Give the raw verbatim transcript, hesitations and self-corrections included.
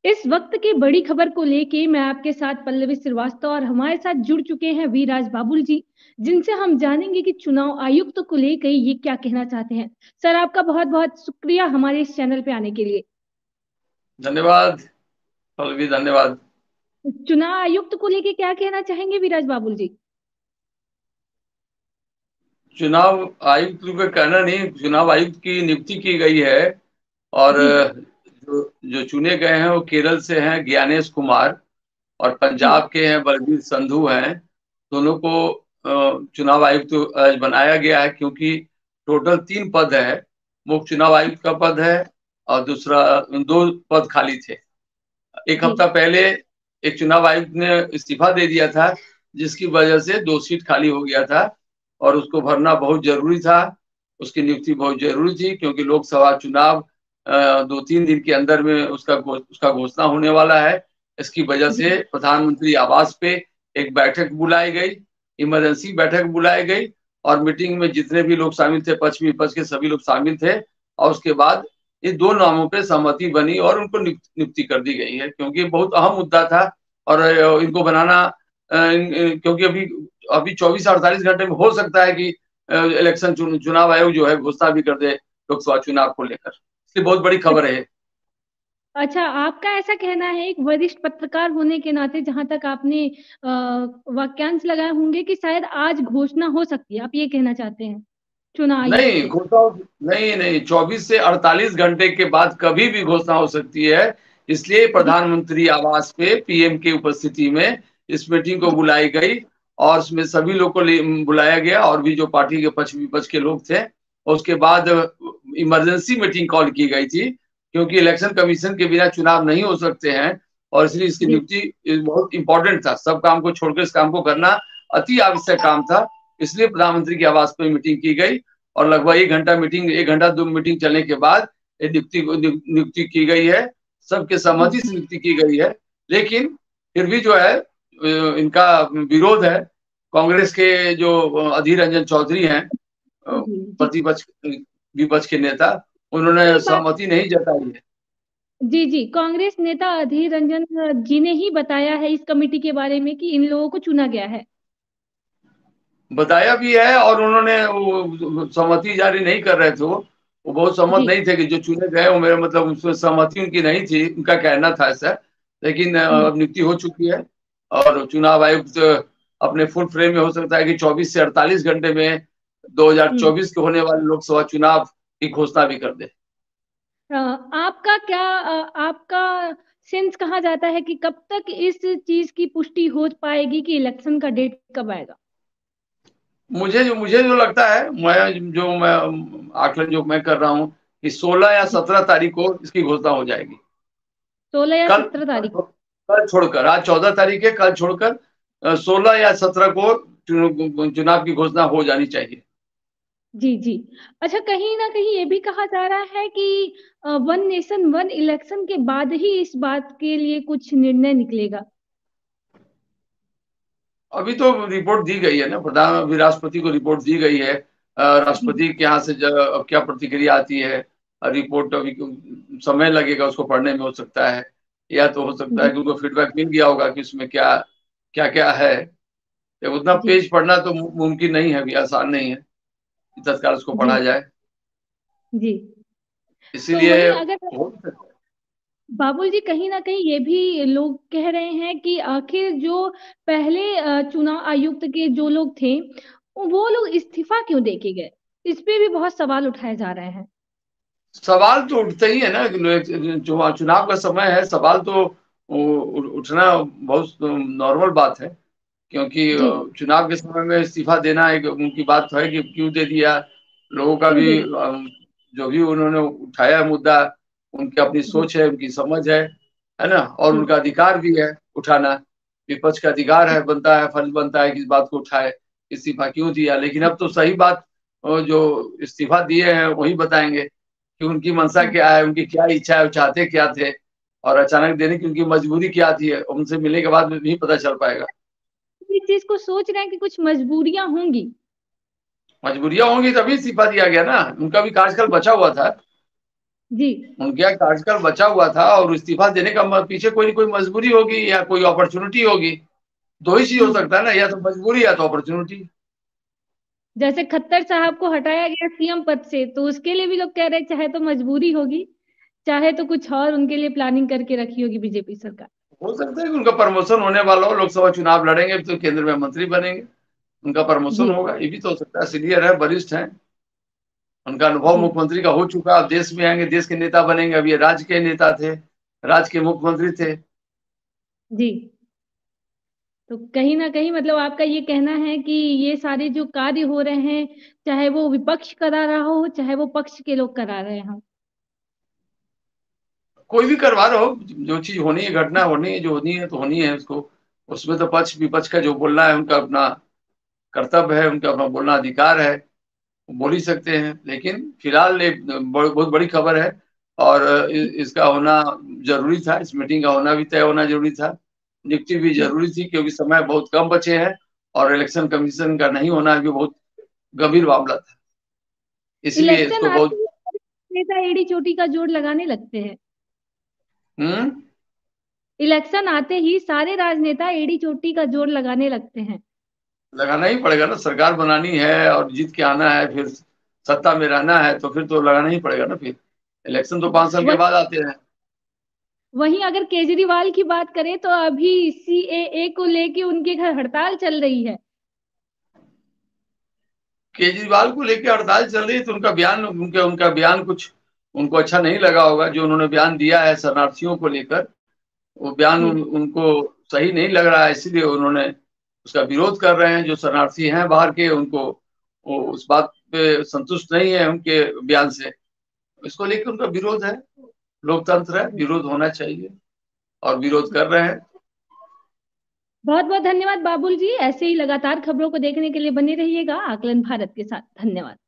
इस वक्त की बड़ी खबर को लेके मैं आपके साथ पल्लवी श्रीवास्तव और हमारे साथ जुड़ चुके हैं वीराज बाबुल जी, जिनसे हम जानेंगे कि चुनाव आयुक्त को लेकर ये क्या कहना चाहते हैं। सर, आपका बहुत बहुत शुक्रिया हमारे इस चैनल पे आने के लिए। धन्यवाद पल्लवी, धन्यवाद। चुनाव आयुक्त को लेके क्या कहना चाहेंगे वीराज बाबुल जी? चुनाव आयुक्त का कहना नहीं, चुनाव आयुक्त की नियुक्ति की गई है और जी जो जो चुने गए हैं वो केरल से हैं ज्ञानेश कुमार, और जी पंजाब के हैं बलबीर संधू हैं। दोनों को अ, चुनाव आयुक्त आज बनाया गया है, क्योंकि टोटल तीन पद है। मुख्य चुनाव आयुक्त का पद है और दूसरा दो पद खाली थे। एक जी हफ्ता पहले एक चुनाव आयुक्त ने इस्तीफा दे दिया था, जिसकी वजह से दो सीट खाली हो गया था और उसको भरना बहुत जरूरी था। उसकी नियुक्ति बहुत जरूरी थी, क्योंकि लोकसभा चुनाव अ, दो तीन दिन के अंदर में उसका उसका घोषणा होने वाला है। इसकी वजह जी से प्रधानमंत्री आवास पे एक बैठक बुलाई गई, इमरजेंसी बैठक बुलाई गई, और मीटिंग में जितने भी लोग शामिल थे, पक्ष विपक्ष के सभी लोग शामिल थे। और उसके बाद ये दो नामों पे सहमति बनी और उनको नियुक्ति कर दी गई है, क्योंकि बहुत अहम मुद्दा था। और इनको बनाना, क्योंकि अभी अभी चौबीस अड़तालीस घंटे में हो सकता है कि इलेक्शन चुनाव आयोग जो है घोषणा भी कर दे लोकसभा चुनाव को लेकर। इसलिए बहुत बड़ी खबर है। अच्छा, आपका ऐसा कहना है एक वरिष्ठ पत्रकार होने के नाते, जहां तक आपने अ, वाक्यांश लगाए होंगे कि शायद आज घोषणा हो सकती है, आप ये कहना चाहते हैं चुनाव आयोग नहीं की? घोषणा, नहीं नहीं, चौबीस से अड़तालीस घंटे के बाद कभी भी घोषणा हो सकती है। इसलिए जी प्रधानमंत्री आवास पे पीएम की उपस्थिति में इस मीटिंग को जी बुलाई गई, और उसमें सभी लोग को बुलाया गया, और भी जो पार्टी के पक्ष विपक्ष के लोग थे। और उसके बाद इमरजेंसी मीटिंग कॉल की गई थी, क्योंकि इलेक्शन कमीशन के बिना चुनाव नहीं हो सकते हैं। और इसलिए इसकी जी नियुक्ति बहुत इंपॉर्टेंट था, सब काम को छोड़कर इस काम को करना अति आवश्यक काम था। इसलिए प्रधानमंत्री के आवास पर मीटिंग की गई, और लगभग एक घंटा मीटिंग एक घंटा दो मीटिंग चलने के बाद ये नियुक्ति नियुक्ति की गई है। सबके जी सहमति से नियुक्ति की गई है। लेकिन फिर भी जो है इनका विरोध है। कांग्रेस के जो अधीर रंजन चौधरी हैं, जी जी प्रतिपक्ष विपक्ष के नेता, उन्होंने ये बात, सहमति नहीं जताई है। जी जी कांग्रेस नेता अधीर रंजन जी ने ही बताया है इस कमेटी के बारे में कि इन लोगों को चुना गया है। बताया भी है, और उन्होंने वो सहमति जारी नहीं कर रहे थे। वो वो बहुत सहमत जी नहीं थे कि जो चुने गए वो, मेरा मतलब उसमें सहमति उनकी नहीं थी, उनका कहना था ऐसा। लेकिन हम्म अब नियुक्ति हो चुकी है, और चुनाव आयुक्त अपने फुल फ्रेम में हो सकता है कि चौबीस से अड़तालीस घंटे में हम्म दो हज़ार चौबीस के होने वाले लोकसभा चुनाव की घोषणा भी कर दे। अ, आपका क्या अ, आपका सेंस कहा जाता है कि कब तक इस चीज की पुष्टि हो पाएगी कि इलेक्शन का डेट कब आएगा? मुझे जो मुझे जो लगता है, मैं जो मैं आकलन जो मैं कर रहा हूँ कि सोलह या जी, सत्रह तारीख को इसकी घोषणा हो जाएगी। सोलह या कल सत्रह कल तारीख छो- कल छोड़कर, आज चौदह तारीख है, कल छोड़कर सोलह या सत्रह को चुन- चुनाव की घोषणा हो जानी चाहिए। जी जी अच्छा, कहीं ना कहीं ये भी कहा जा रहा है कि वन नेशन वन इलेक्शन के बाद ही इस बात के लिए कुछ निर्णय निकलेगा। अभी तो रिपोर्ट दी गई है ना, प्रधान अभी राष्ट्रपति को रिपोर्ट दी गई है। अ, जी राष्ट्रपति के यहाँ से ज- अब क्या प्रतिक्रिया आती है। अ, रिपोर्ट अभी समय लगेगा उसको पढ़ने में, हो सकता है, या तो हो सकता है जी कि उनको फीडबैक मिल गया होगा कि उसमें क्या क्या क्या है। तो उतना जी पेज पढ़ना तो मु- मुमकिन नहीं है, अभी आसान नहीं है कि तत्काल उसको जी पढ़ा जाए। जी तो इसीलिए वहीं अगर हो सकता है। बाबुल जी, कहीं ना कहीं ये भी लोग कह रहे हैं कि आखिर जो पहले अ, चुनाव आयुक्त के जो लोग थे, वो लोग इस्तीफा क्यों देके गए? इस पे भी बहुत सवाल उठाए जा रहे हैं। सवाल तो उठते ही है ना कि जो चुनाव का समय है, सवाल तो उ- उठना बहुत नॉर्मल बात है। क्योंकि जी चुनाव के समय में इस्तीफा देना एक उनकी बात तो है कि क्यों दे दिया। लोगों का क्यों भी दे दी? अम, जो भी उन्होंने उठाया मुद्दा, उनकी अपनी जी सोच है, उनकी समझ है है ना, और जी उनका अधिकार भी है उठाना। विपक्ष का अधिकार है, बनता है, फर्ज बनता है कि इस बात को उठाए, इस्तीफा क्यों दिया। लेकिन अब तो सही बात, अ, जो इस्तीफा दिए हैं वही बताएंगे कि उनकी मंशा हाँ, क्या है, उनकी क्या इच्छा है, वो चाहते क्या थे, और अचानक देने की उनकी मजबूरी क्या थी, उनसे मिलने के बाद नहीं पता चल पाएगा। इस चीज को सोच रहे हैं कि कुछ मजबूरियां होंगी। मजबूरियां होंगी तभी इस्तीफा दिया गया ना, उनका भी कार्यकाल बचा हुआ था। जी उनके यहाँ कार्यकाल बचा हुआ था और इस्तीफा देने का म- पीछे कोई कोई मजबूरी होगी या कोई अपॉर्चुनिटी होगी। दो ही चीज हो हम्म। सकता है ना, या तो मजबूरी या तो अपॉर्चुनिटी। जैसे खट्टर साहब को हटाया गया सीएम पद से, तो उसके लिए भी लोग कह रहे हैं चाहे तो मजबूरी होगी, चाहे तो कुछ और उनके लिए प्लानिंग करके रखी होगी बीजेपी सरकार। हो सकता है कि उनका प्रमोशन होने वाला हो, लोकसभा चुनाव लड़ेंगे तो केंद्र में मंत्री बनेंगे, उनका प्रमोशन जी होगा, ये भी तो हो सकता है। सीनियर है, वरिष्ठ है, उनका अनुभव जी मुख्यमंत्री का हो चुका है, अब देश में आएंगे, देश के नेता बनेंगे। अब ये राज्य के नेता थे, राज्य के मुख्यमंत्री थे। जी। तो कहीं ना कहीं मतलब आपका ये कहना है कि ये सारे जो कार्य हो रहे हैं, चाहे वो विपक्ष करा रहा हो, चाहे वो पक्ष के लोग करा रहे हो। कोई भी करवा रहा हो, जो चीज होनी है, घटना होनी है, जो होनी है तो होनी है उसको। उसमें तो पक्ष विपक्ष का जो बोलना है उनका अपना कर्तव्य है, उनका अपना बोलना अधिकार है, वो बोल ही सकते हैं। लेकिन फिलहाल ये बहुत बड़ी खबर है और इ- इसका होना जरूरी था, इस मीटिंग का होना भी तय होना जरूरी था, नियुक्ति भी जी। जरूरी थी, क्योंकि समय बहुत कम बचे हैं और इलेक्शन कमीशन का नहीं होना भी बहुत गंभीर मामला था, इसलिए इलेक्शन इसको आते बहुत। ही नेता एड़ी चोटी का जोड़ लगाने लगते हैं। हम्म। इलेक्शन आते ही सारे राजनेता एड़ी चोटी का जोड़ लगाने लगते हैं। लगाना ही पड़ेगा ना, सरकार बनानी है और जीत के आना है, फिर सत्ता में रहना है, तो फिर तो लगाना ही पड़ेगा ना। फिर इलेक्शन तो पांच साल के वहीं बाद आते हैं। वहीं अगर केजरीवाल की बात करें तो अभी सीएए को लेके उनके घर हड़ताल चल रही है। केजरीवाल को लेकर हड़ताल चल रही है, तो उनका बयान उनके उनका बयान कुछ उनको अच्छा नहीं लगा होगा, जो उन्होंने बयान दिया है शरणार्थियों को लेकर। वो बयान जी। उन, उनको सही नहीं लग रहा है, इसीलिए उन्होंने उसका विरोध कर रहे हैं। जो शरणार्थी हैं बाहर के, उनको वो उस बात पे संतुष्ट नहीं है उनके बयान से, इसको लेकर उनका विरोध है। लोकतंत्र है, विरोध होना चाहिए और विरोध कर रहे हैं। बहुत बहुत धन्यवाद बाबुल जी, ऐसे ही लगातार खबरों को देखने के लिए बने रहिएगा आकलन भारत के साथ। धन्यवाद।